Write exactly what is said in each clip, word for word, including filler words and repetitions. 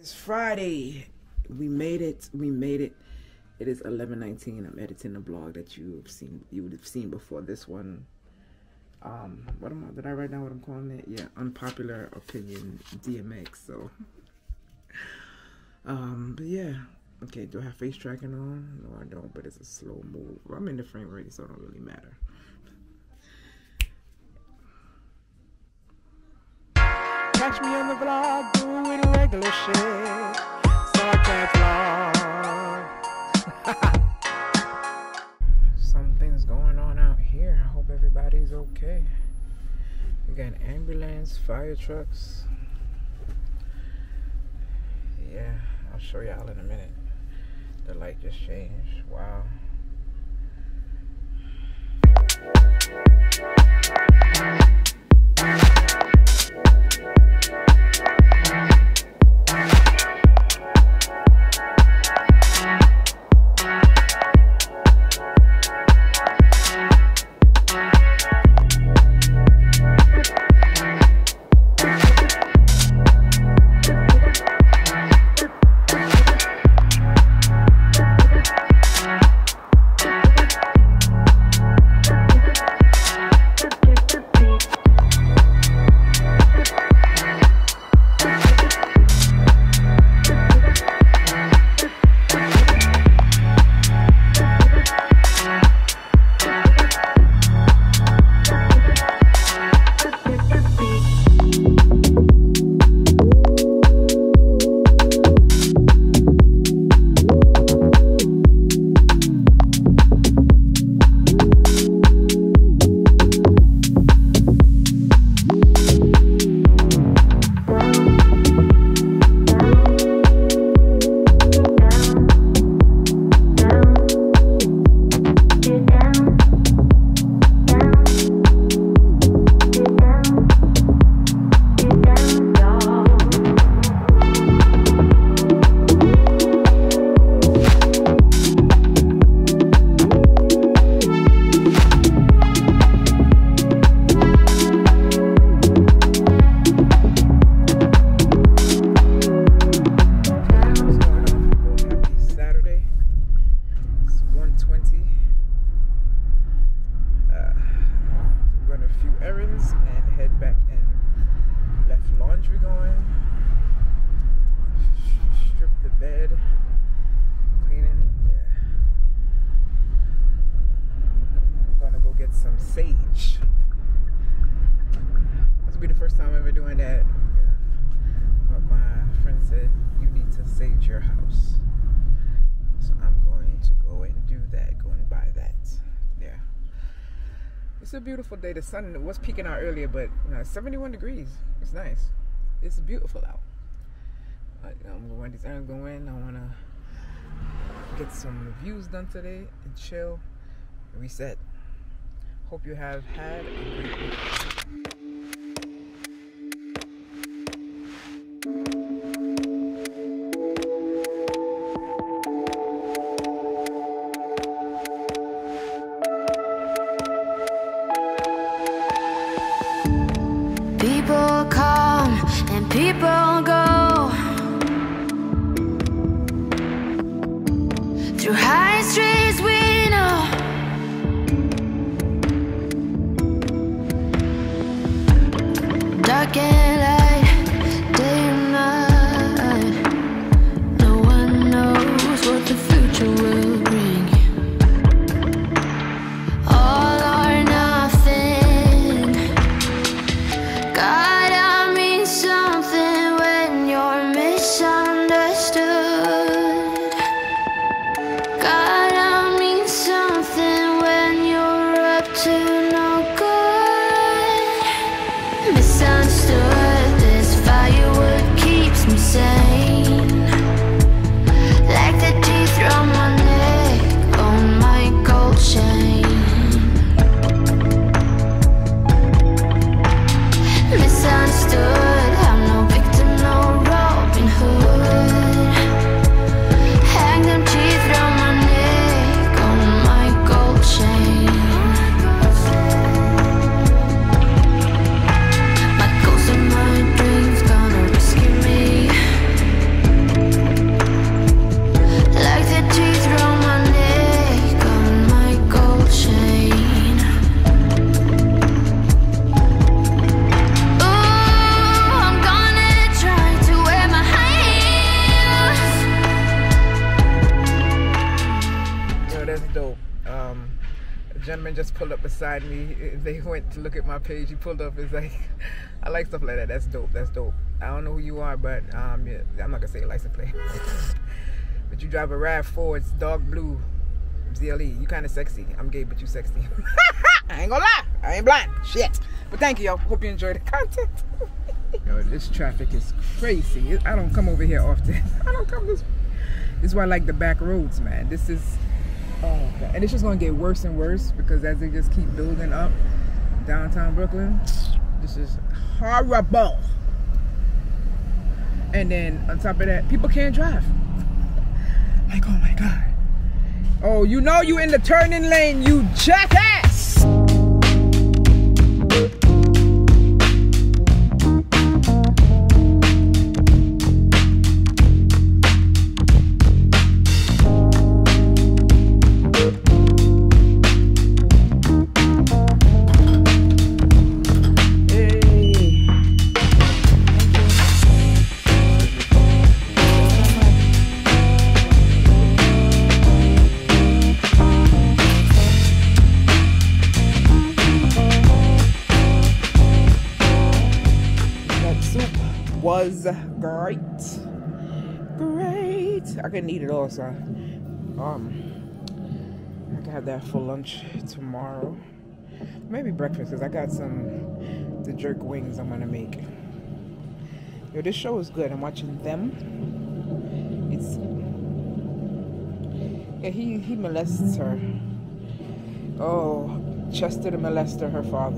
It's Friday. We made it. We made it. It is eleven nineteen. I'm editing the blog that you've seen. You would have seen before this one. Um, what am I? Did I write down what I'm calling it? Yeah, unpopular opinion D M X. So, um, but yeah. Okay. Do I have face tracking on? No, I don't. But it's a slow move. I'm in the frame already, so it don't really matter. Catch me on the vlog doing regular shit, so I can't vlog. Something's going on out here. I hope everybody's okay. We got an ambulance, fire trucks. Yeah, I'll show y'all in a minute. The light just changed. Wow. Some sage. This will be the first time I'm ever doing that. Yeah. But my friend said you need to sage your house, so I'm going to go and do that. Go and buy that. Yeah, it's a beautiful day. The sun was peeking out earlier, but you know, seventy-one degrees. It's nice. It's beautiful out. I'm going. These errands going. I want to get some reviews done today and chill, and reset. Hope you have had a great week. People come and people go through high streets we know. gentleman just pulled up beside me. They went to look at my page. He pulled up. It's like, I like stuff like that. That's dope. That's dope. I don't know who you are, but um, yeah, I'm not gonna say your license plate. But you drive a RAV four. It's dark blue. Z L E. You kind of sexy. I'm gay, but you sexy. I ain't gonna lie. I ain't blind. Shit. But thank you, y'all. Hope you enjoyed the content. Yo, this traffic is crazy. I don't come over here often. I don't come this. This is why I like the back roads, man. This is. Oh, God. And it's just gonna get worse and worse because as they just keep building up downtown Brooklyn, this is horrible. And then on top of that, people can't drive. Like, oh my God. Oh, you know you in the turning lane, you jackass! Was great, great. I couldn't eat it all, so um, I can have that for lunch tomorrow. Maybe breakfast, because I got some the jerk wings I'm gonna make. Yo, this show is good. I'm watching them. It's yeah, he he molests her. Oh, Chester the molester, her father.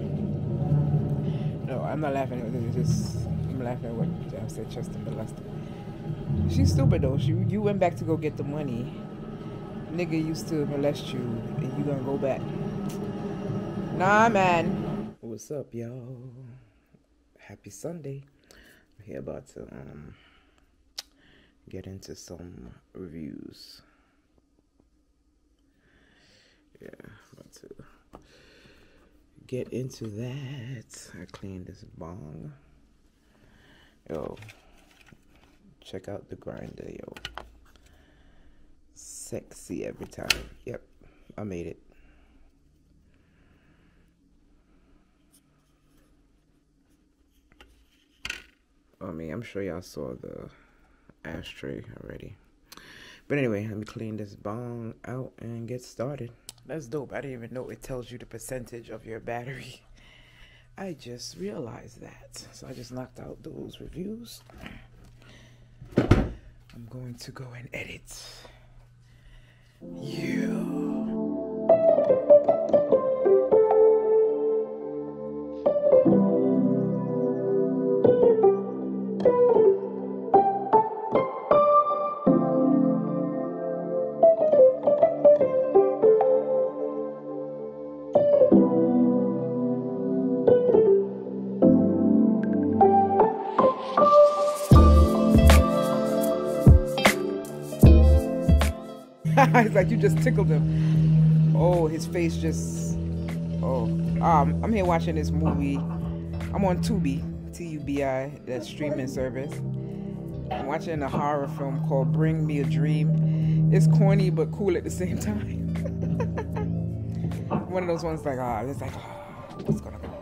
No, I'm not laughing. It's just. I'm laughing at what I said, Chester molester. She's stupid though. She, you went back to go get the money. Nigga used to molest you, and you gonna go back. Nah, man. What's up, y'all? Happy Sunday. I'm here about to um get into some reviews. Yeah, about to get into that. I cleaned this bong. Yo, check out the grinder, yo. Sexy every time. Yep, I made it. I mean, I'm sure y'all saw the ashtray already. But anyway, let me clean this bong out and get started. That's dope. I didn't even know it tells you the percentage of your battery. I just realized that. So I just knocked out those reviews. I'm going to go and edit. You. It's like you just tickled him. Oh, his face just. Oh, um, I'm here watching this movie. I'm on Tubi, T U B I, that streaming service. I'm watching a horror film called Bring Me a Dream. It's corny but cool at the same time. One of those ones like, ah, oh, it's like, oh, what's gonna go?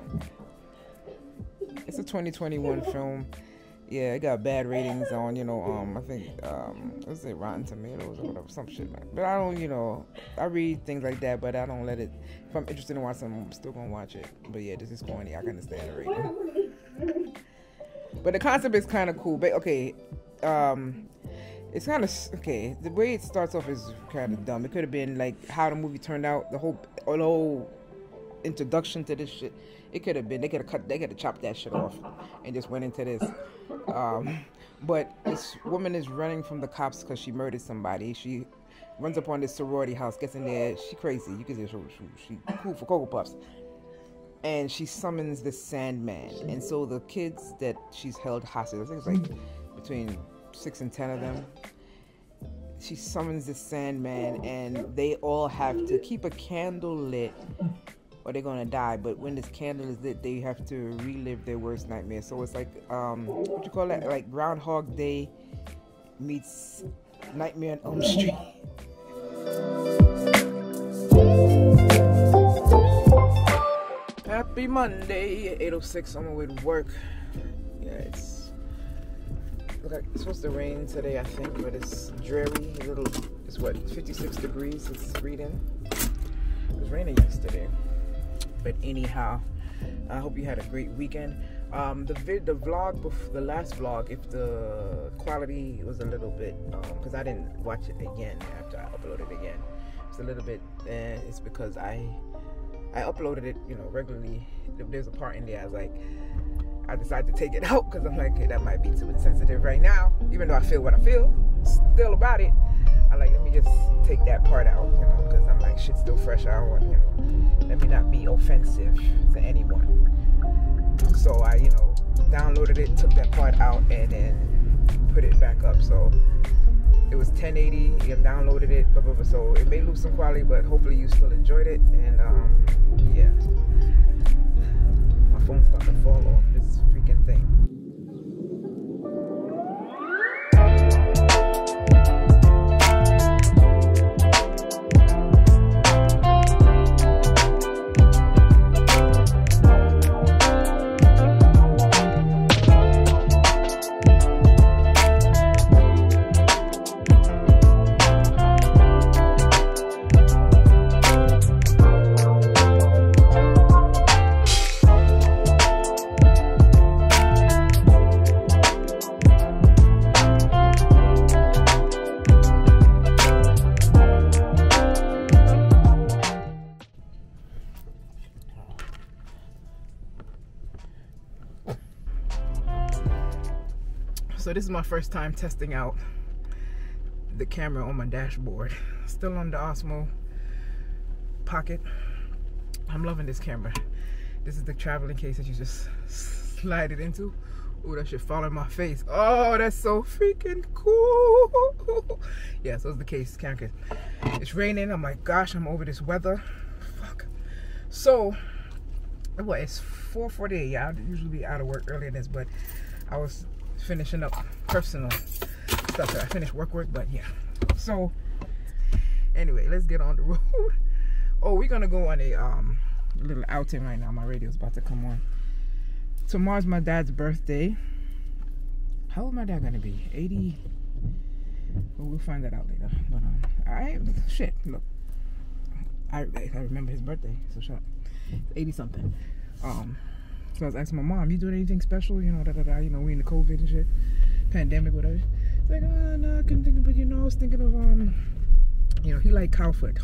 It's a twenty twenty-one film. Yeah, it got bad ratings on, you know, um, I think, um, what's it, Rotten Tomatoes or whatever, some shit like that. But I don't, you know, I read things like that, but I don't let it, if I'm interested in watching something, I'm still gonna watch it. But yeah, this is corny, I can understand the rating. But the concept is kind of cool, but okay, um, it's kind of, okay, the way it starts off is kind of dumb. It could have been like how the movie turned out, the whole, the whole introduction to this shit. It could have been, they could have cut, they could have chopped that shit off and just went into this. Um, but this woman is running from the cops because she murdered somebody. She runs up on this sorority house, gets in there. She crazy. You can say she, she, she cool for Cocoa Puffs. And she summons the Sandman. And so the kids that she's held hostage, I think it's like between six and ten of them, she summons the Sandman, and they all have to keep a candle lit or they're gonna die. But when this candle is lit, they have to relive their worst nightmare. So it's like, um, what you call that? Like Groundhog Day meets Nightmare on Elm Street. Happy Monday, eight oh six on my way to work. Yeah, it's look like it's supposed to rain today, I think, but it's dreary. A little, it's what, fifty-six degrees. It's reading. It was raining yesterday, but anyhow, I hope you had a great weekend. Um, the vid, the vlog, bef- the last vlog, if the quality was a little bit, because um, I didn't watch it again after I uploaded it again. It's a little bit. Eh, it's because I. I uploaded it, you know, regularly. There's a part in there I was like, I decided to take it out because I'm like, hey, that might be too insensitive right now. Even though I feel what I feel still about it, I like, let me just take that part out, you know, because I'm like, shit's still fresh. I don't want, you know, let me not be offensive to anyone. So I, you know, downloaded it, took that part out, and then put it back up. So it was ten eighty, you downloaded it, blah, blah, blah. So it may lose some quality, but hopefully you still enjoyed it. And um, yeah, my phone's about to fall off this freaking thing. So this is my first time testing out the camera on my dashboard. Still on the Osmo Pocket. I'm loving this camera. This is the traveling case that you just slide it into. Ooh, that shit fall in my face. Oh, that's so freaking cool. Yeah, so it's the case, camera case. It's raining. I'm like, gosh, I'm over this weather. Fuck. So, what, it's four forty-eight. Yeah, I'd usually be out of work earlier than this, but I was finishing up personal stuff. So I finished work work, but yeah. So anyway, let's get on the road. Oh, we're gonna go on a um little outing right now. My radio's about to come on. Tomorrow's my dad's birthday. How old my dad gonna be? eighty. Well, we'll find that out later. But um, I shit. Look, I I remember his birthday. So shut up. eighty something. Um. So I was asking my mom, you doing anything special? You know, da da da. You know, we in the COVID and shit, pandemic, whatever. It's like, oh, no, I couldn't think of, but you know, I was thinking of, um, you know, he liked cow foot.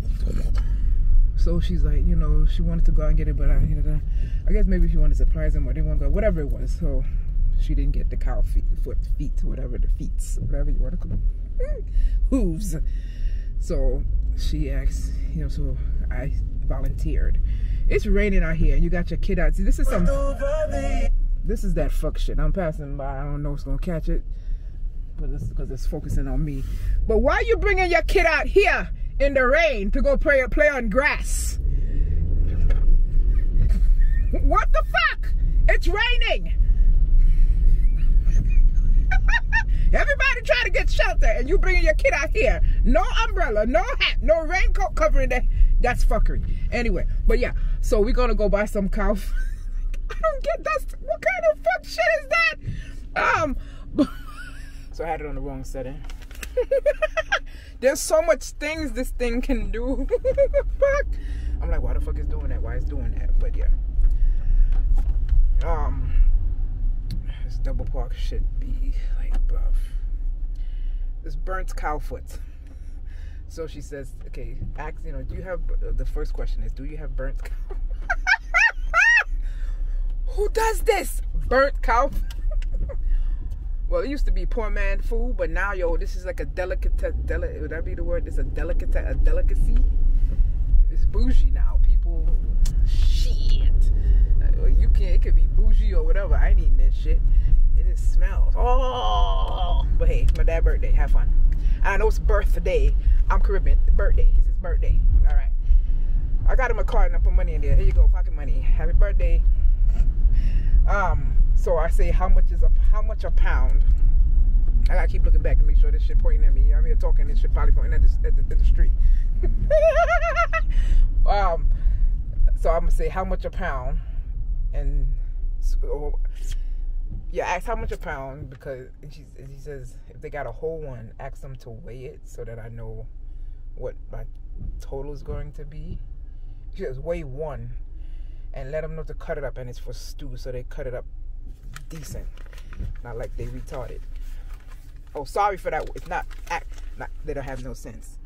So she's like, you know, she wanted to go out and get it, but I, you know, I guess maybe she wanted to surprise him or didn't want to go, whatever it was. So she didn't get the cow feet, the foot, feet, whatever the feet, whatever you want to call them, hooves. So she asked, you know, so I volunteered. It's raining out here and you got your kid out. See, this is some, this is that fuck shit. I'm passing by. I don't know what's going to catch it. But it's because it's focusing on me. But why are you bringing your kid out here in the rain to go play, play on grass? What the fuck? It's raining. Everybody trying to get shelter and you bringing your kid out here. No umbrella, no hat, no raincoat covering that. That's fuckery. Anyway, but yeah, so we're gonna go buy some cow. I don't get that. What kind of fuck shit is that? Um, so I had it on the wrong setting. There's so much things this thing can do. Fuck. I'm like, why the fuck is doing that? Why is doing that? But yeah. Um, this double park should be like, bruv. This burnt cow foot. So she says, okay, ask, you know, do you have, uh, the first question is, do you have burnt cow? Who does this? Burnt cow? Well, it used to be poor man food, but now, yo, this is like a delicate, deli would that be the word? It's a delicate, a delicacy. It's bougie now. People, shit. Uh, you can, it could be bougie or whatever. I ain't eating that shit. It just smells. Oh, but hey, it's my dad's birthday. Have fun. I know it's birthday. I'm Caribbean. Birthday. It's his birthday. All right. I got him a card and I put money in there. Here you go, pocket money. Happy birthday. Um. So I say, how much is a how much a pound? I gotta keep looking back to make sure this shit pointing at me. I'm here talking. This shit probably pointing at the, at the, at the street. um. So I'm gonna say how much a pound, and so, yeah, ask how much a pound, because and she, and she says if they got a whole one, ask them to weigh it so that I know what my total is going to be. She says weigh one, and let them know to cut it up, and it's for stew, so they cut it up decent, not like they retarded. Oh, sorry for that. It's not act. Not they don't have no sense.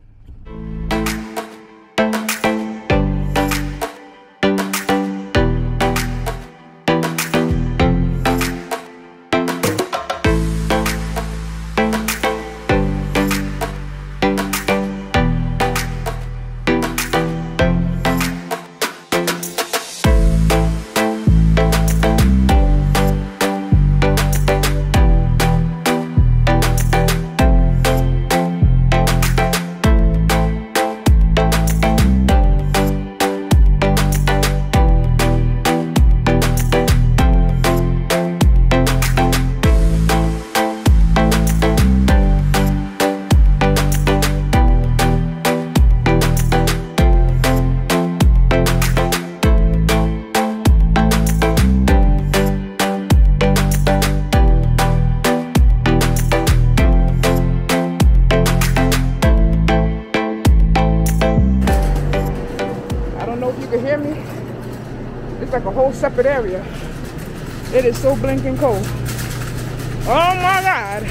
Like a whole separate area. It is so blinking cold. Oh my God.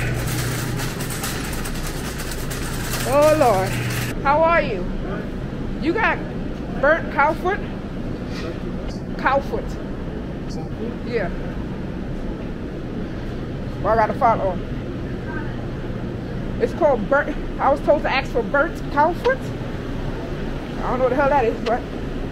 Oh Lord. How are you? You got burnt cow foot? Cow foot. Yeah. Well, I gotta follow. It's called burnt. I was told to ask for burnt cow foot. I don't know what the hell that is, but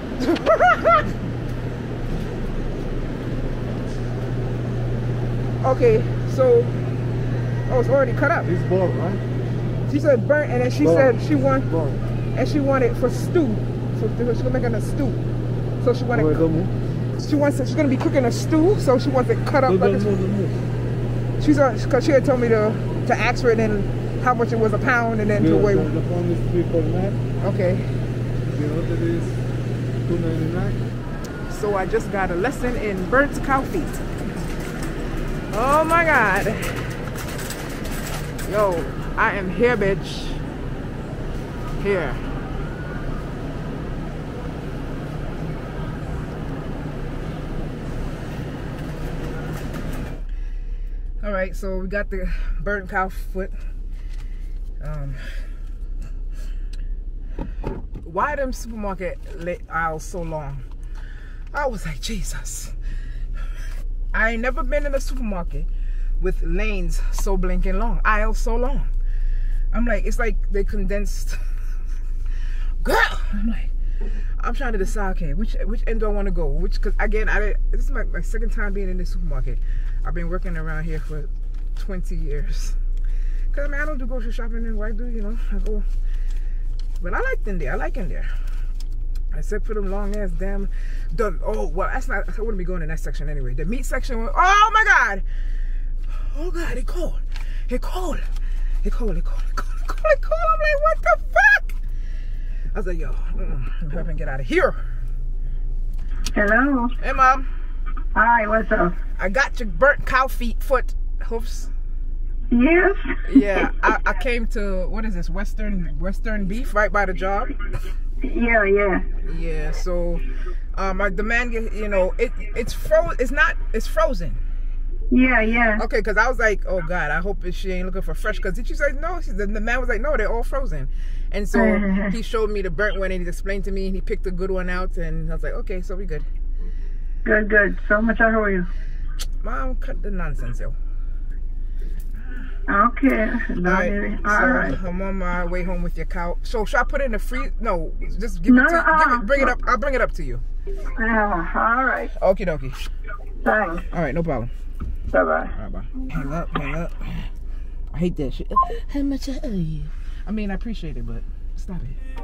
okay, so oh, it's already cut up. It's bone, right? She said burnt, and then she bone. said she want, bone. and she wanted for stew. So she's gonna make it a stew. So she wanted. Oh, she wants. She's gonna be cooking a stew, so she wants it cut up. Like a, she's on because she had told me to to ask her, and then how much it was a pound, and then yeah, to weigh. The, the pound is three forty-nine. Okay. The other is two ninety-nine. So I just got a lesson in burnt cow feet. Oh my God. Yo, I am here, bitch. Here. All right, so we got the burnt cow foot. Um, why them supermarket aisles so long? I was like, Jesus. I ain't never been in a supermarket with lanes so blinking long, aisles so long. I'm like, it's like they condensed. Girl, I'm like, I'm trying to decide, okay, which which end do I want to go? Which, cause again, I this is my, my second time being in this supermarket. I've been working around here for twenty years. Cause I mean, I don't do grocery shopping, and why do you know? I go, but I like in there. I like in there. Except for them long ass damn. The, oh well, that's not. I wouldn't be going in that section anyway. The meat section. Oh my God. Oh God, it cold. It cold. It cold. It cold. It cold. It cold. It cold. I'm like, what the fuck? I was like, yo, mm, I'm get out of here. Hello. Hey, Mom. Hi. What's up? I got your burnt cow feet, foot, hoofs. Yes. Yeah, I, I came to, what is this? Western Western beef right by the job. Yeah, yeah. Yeah. So, um, I demand, you know, it it's frozen. It's not. It's frozen. Yeah, yeah. Okay, because I was like, oh God, I hope she ain't looking for fresh. Because did she say no? She, the, the man was like, no, they're all frozen. And so Uh-huh. he showed me the burnt one, and he explained to me, and he picked a good one out, and I was like, okay, so we good. Good, good. So much I owe you. Mom, cut the nonsense, yo. Okay. All All right, right. so All right. I'm on my way home with your cow. So should I put it in the freezer? No, just give No, it to uh-uh. give it, bring it up. I'll bring it up to you. Yeah, all right. Okie dokie. Thanks. All right, no problem. Bye-bye. All right, bye. Hang up, hang up. I hate that shit. How much I owe you? I mean, I appreciate it, but stop it.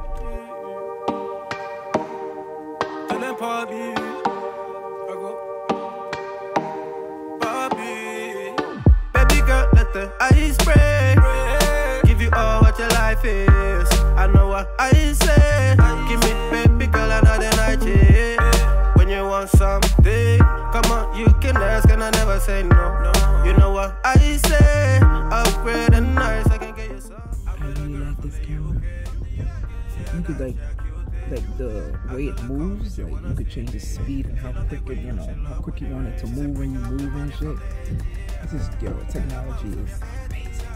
Baby girl, let the ice spray. Give you all what your life is. I know what I say. Give me, baby girl, another night, yeah. you could like like the way it moves, like you could change the speed and how quick it, you know, how quick you want it to move when you move and shit. This is, yo, technology is amazing.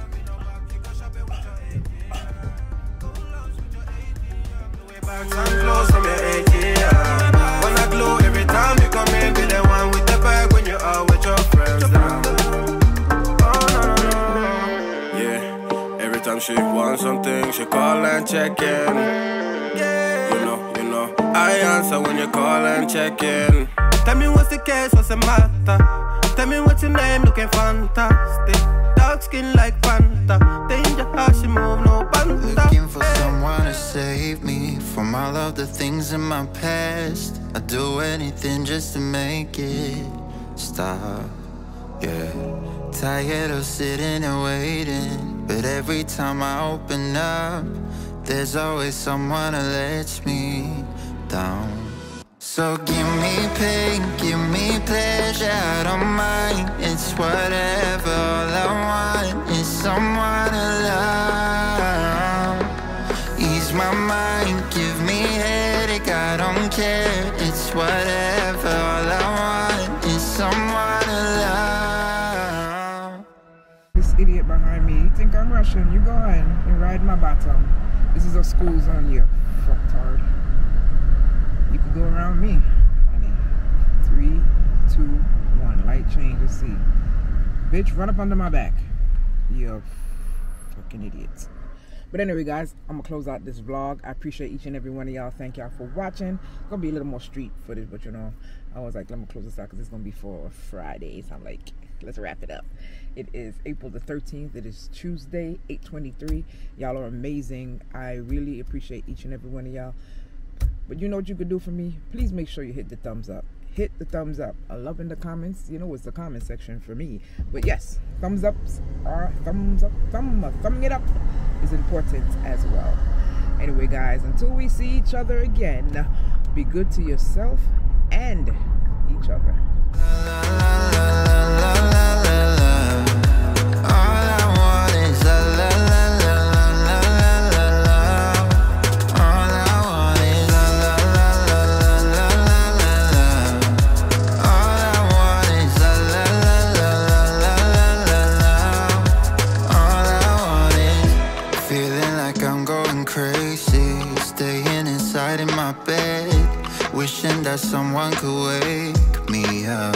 Wanna glow every time you come in, be the one with the bag when you're out with your friends now. Oh no no no. Yeah, every time she wants something, she call and check in. Yeah, you know, you know, I answer when you call and check in. Tell me what's the case, what's the matter? Tell me what's your name, looking fantastic. Dark skin like Fanta. Danger how she move, no panta. Looking for someone to save me from all of the things in my past. I'd do anything just to make it stop, yeah. Tired of sitting and waiting, but every time I open up, there's always someone that lets me down. So give me pain, give me pleasure, I don't mind. It's whatever, all I want is someone to love. Ease my mind, give me headache, I don't care. It's whatever, all I want is someone to love. This idiot behind me, you think I'm rushing? You go ahead and ride my bottom. This is a school zone, you fucktard. You could go around me, honey. Three, two, one. Light change. Let's see. Bitch, run up under my back. You fucking idiots. But anyway, guys, I'm gonna close out this vlog. I appreciate each and every one of y'all. Thank y'all for watching. It's gonna be a little more street footage, but you know, I was like, let me close this out because it's gonna be for Friday. So I'm like, let's wrap it up. It is April the thirteenth. It is Tuesday, eight twenty-three. Y'all are amazing. I really appreciate each and every one of y'all. But you know what you could do for me? Please make sure you hit the thumbs up. Hit the thumbs up. I love in the comments. You know, it's the comment section for me. But yes, thumbs ups are thumbs up. Thumb, thumbing it up is important as well. Anyway, guys, until we see each other again, be good to yourself and each other. Wishing that someone could wake me up,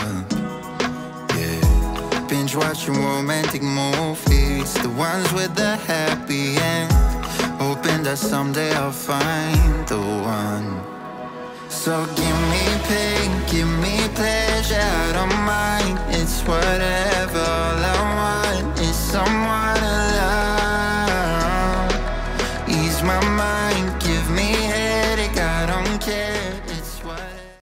yeah. Binge watching romantic movies, the ones with the happy end, hoping that someday I'll find the one. So give me pain, give me pleasure, I don't mind. It's whatever.